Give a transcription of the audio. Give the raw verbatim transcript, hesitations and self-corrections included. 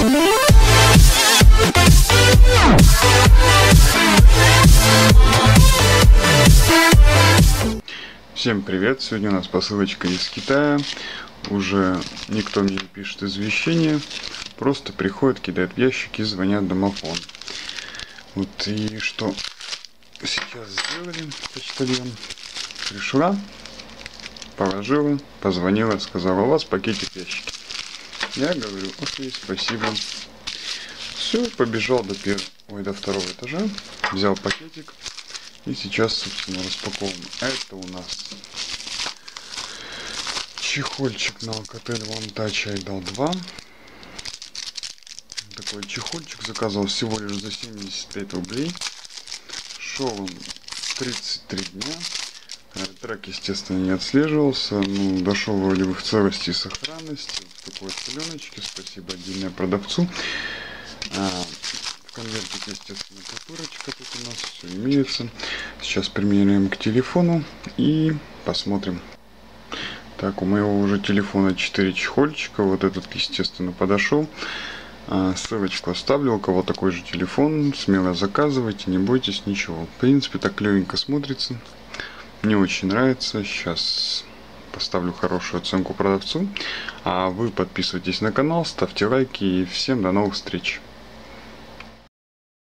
Всем привет! Сегодня у нас посылочка из Китая. Уже никто мне не пишет извещения. Просто приходят, кидают в ящики, звонят домофон. Вот и что сейчас сделали почтальон. Пришла, положила, позвонила, сказала: у вас пакетик в ящике. Я говорю: окей, спасибо. Все, побежал до первого, ой, до второго этажа, взял пакетик. И сейчас, собственно, распаковываем. Это у нас чехольчик на Alcatel One Touch ай дал два. Такой чехольчик заказывал всего лишь за семьдесят пять рублей. Шел он тридцать три дня. Трек, естественно, не отслеживался. Ну, дошел вроде бы в целости и сохранности. В такой пленочке. Спасибо отдельное продавцу. В конвертике, естественно, купюрочка тут у нас все имеется. Сейчас примеряем к телефону и посмотрим. Так, у моего уже телефона четыре чехольчика. Вот этот, естественно, подошел. Ссылочку оставлю. У кого такой же телефон, смело заказывайте, не бойтесь ничего. В принципе, так легенько смотрится. Мне очень нравится. Сейчас поставлю хорошую оценку продавцу. А вы подписывайтесь на канал, ставьте лайки и всем до новых встреч.